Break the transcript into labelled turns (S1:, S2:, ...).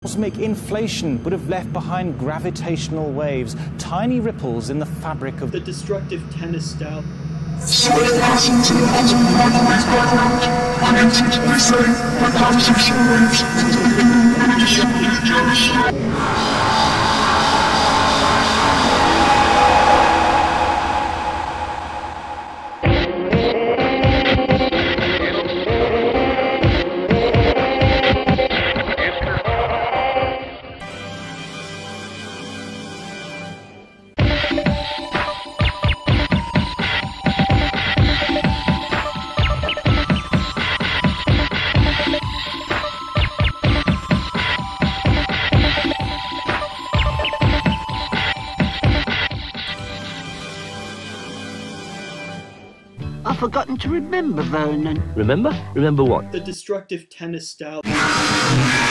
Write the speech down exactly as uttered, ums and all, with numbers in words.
S1: Cosmic inflation would have left behind gravitational waves, tiny ripples in the fabric of
S2: the destructive tennis style.
S3: Sway passing to the ends of the microwave background. I can safely say that gravitational waves is a living and destructive genocide.
S4: I've forgotten to remember, Vernon.
S5: Remember? Remember what?
S2: The destructive tennis style.